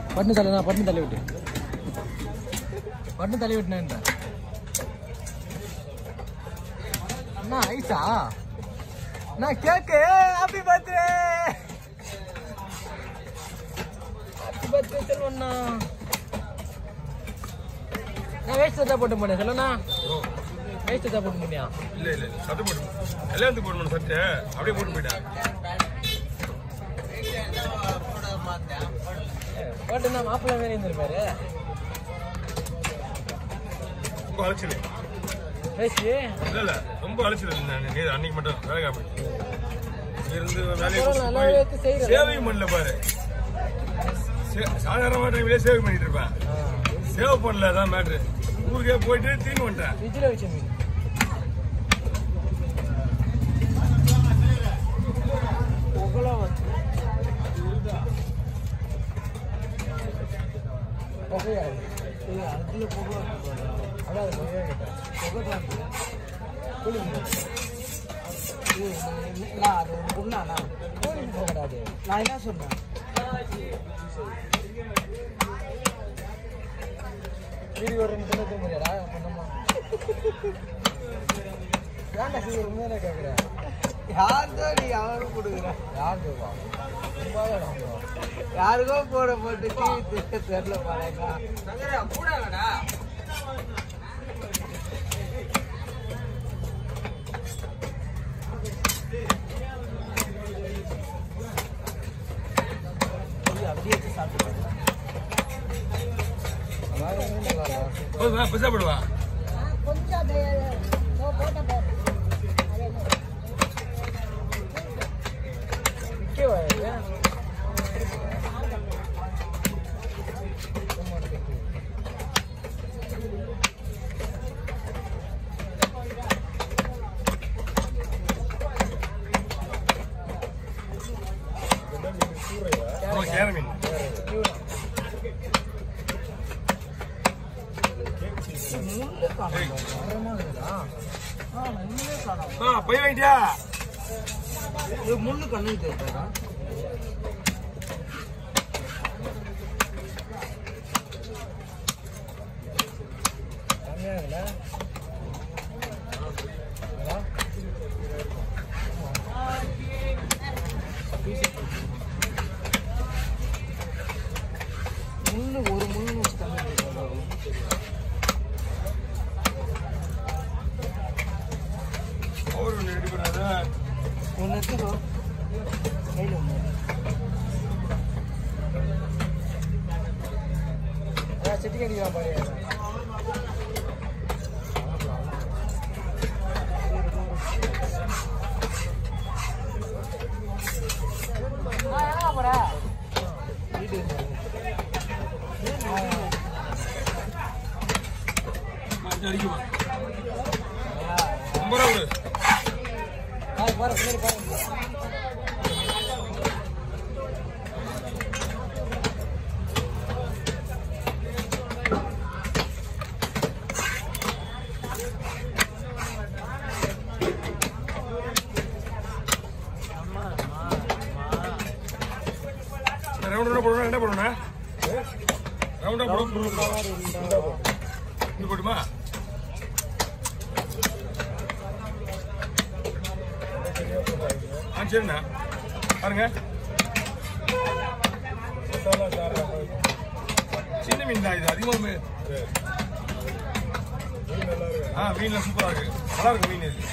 பட்டு தள்ளி பட்டு தள்ளி விட்டு பட்டு தள்ளி விட்டுனேன் அண்ணா ஐசா நான் கேக்கு ஹாப்பி பர்த்டே செல்வண்ணா நான் வேஸ்ட் தான் போட்டு போனேன் செல்வண்ணா வேஸ்ட் தான் போட்டு போனியா இல்ல சட்டை போட்டு கல்யாணத்துக்கு போடணும் சட்டை அப்படியே போட்டு போயிட்டேன் போட்டுனா மாப்பிள்ளை வேற இருந்திருப்பாரு ரொம்ப அழைச்சது வேஸ்ட் இல்ல ரொம்ப அழைச்சது அன்னைக்கு மட்டும் வேலை காப்பி இருந்து வேலையை சேவையும் பண்ணல பாரு சாதாரண டைம்லயே சேவ் பண்ணிட்டு இருப்பேன் சேவ் பண்ணல அதான் மேட்ரு ஊருக்கே போயிட்டு திரும்பி வந்துட்டேன் ஃப்ரிட்ஜில் வச்ச மீன் நான் என்ன சொன்னேன் வீடியோ ரெண்டு முடியாதா ஏன்டா சீக்கிரம் உண்மையான கேட்குறேன் யாருதோ நீ யாரும் கொடுக்குற யாருக்கோவா யாருக்கோ போட போட்டு டிவி தெரியல பாருங்க கூடாடா அப்படியே சாப்பிட்டு படுவா கொஞ்சம் போட்ட போய் வாங்கிட்டியா முள்ளு கண்ணு தெரியுதா முள்ளு ஒரு முள்ளு ஒன்று எடுத்துக்கோ கையில் ஒன்று செட்டி அடிக்கலாம் பாரு போற வீடு பாரு ரவுண்டா போடணும் என்ன போடணும் ரவுண்டா போடணும் போட்டுமா சரிண்ணா பாருங்க சின்ன மீன் தான் இது அதிகமாக மீன்லாம் சூப்பராக இருக்கு நல்லா இருக்கு மீன் இது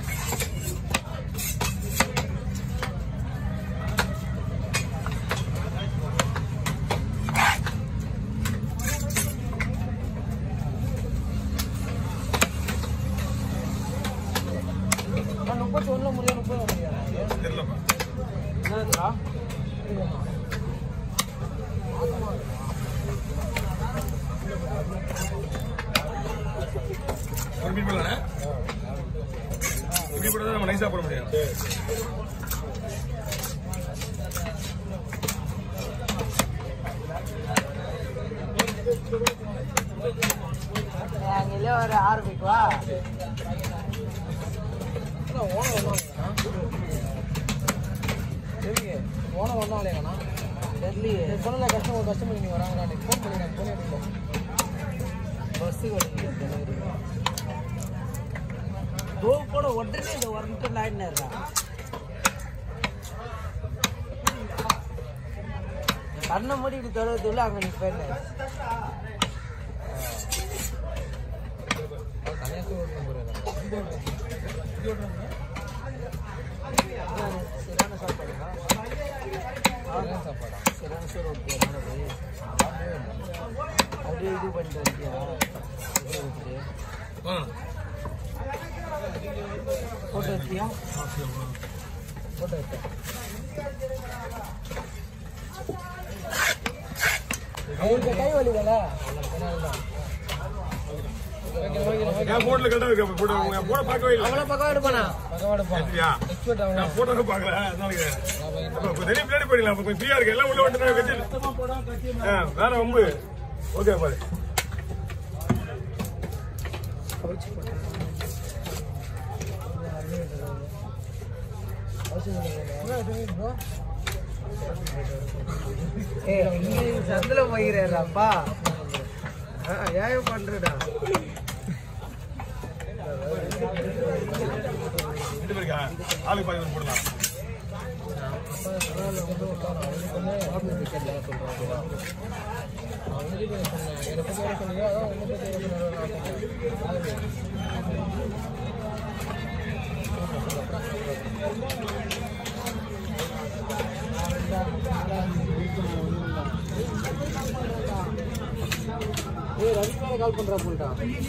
ஒரு மீன் போடலானே இப்படி போட்டா நம்ம நைஸா போட முடியும் ஒரு ஆரம்பிக்குவா ஓனம் ஒன்றும் இல்லைங்கண்ணா தெரியலையே சொன்ன கஸ்டமர் நீங்கள் வராங்க நான் ஃபோன் பண்ணி நான் ஃபோன் எடுக்கல பஸ்ஸு வண்டி தோ கூட உடனே இந்த வரட்டு லைன் கண்ணை மூடி இப்படி தொடர்றதுல அங்கே நிற்பேன் சரியான சாப்பாடுங்களா சாப்பாடா சரியான சோறு ஓகே அப்படியே இது பண்ணிட்டு வந்தியா ஃபோட்டோ எடுத்தியா ஃபோட்டோ எடுத்தேன் அவருக்கு கை வலிக்கல போட்டோல கரெக்டா இருக்கு போட்டோ பார்க்கவே இல்லை அவளை பக்கம் எடுப்பானா பக்கம் எடுப்பான் நான் போட்டோ பார்க்கல அதனால தெரிய பின்னாடி போயிடலாம் கொஞ்சம் ஃப்ரீயா இருக்கு எல்லாம் உள்ள வந்து வச்சு வேற ரொம்ப ஓகே பாரு சந்தில போகிறேன்ப்பா ஏன் பண்றடா ஆளு பாதி போடலாம் ரவிக்கான கால் பண்றா போட்டா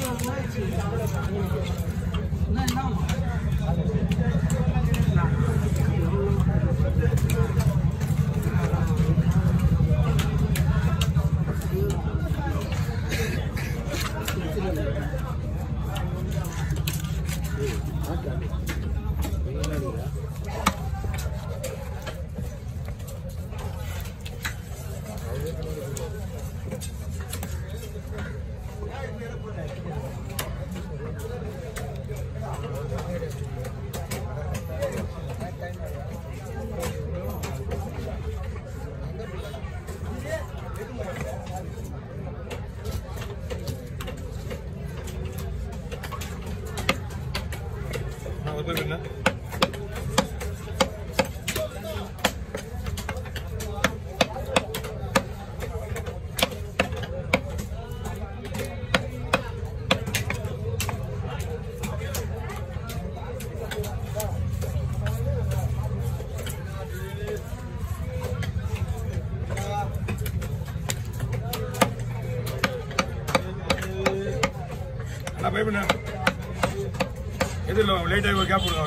பயப்பண்ண எதிரில் லேட் ஆகி ஒரு கேப் கொடுங்க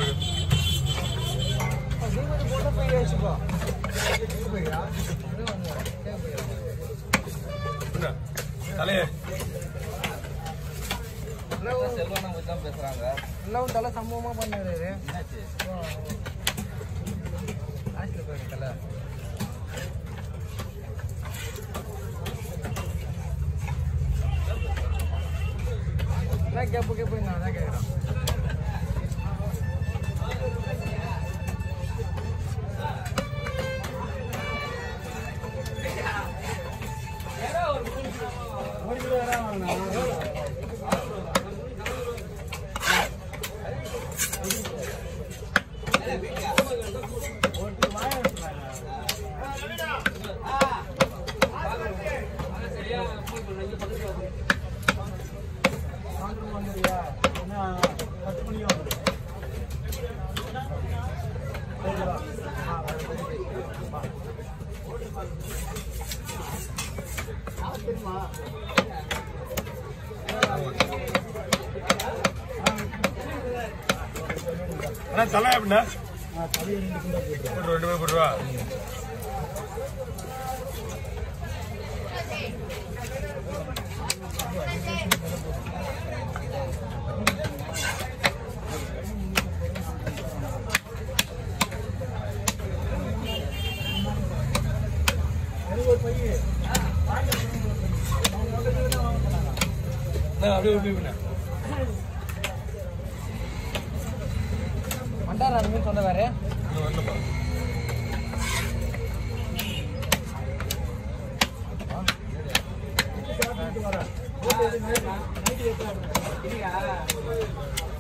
அவருக்கு தலையே செல்வம் தான் பேசுறாங்க எல்லாம் தலை சம்பவமா பண்ணுறாரு என்னாச்சு ஆஸ்திரேலியா போயிருக்க தலை கேப்பு நான் தான் கேட்குறேன் தலை அப்படின்னா 2 போட்டுருவா அப்படியே மண்டாரா மீன் சொன்ன வேற பார்த்து வரேன். நைட்டு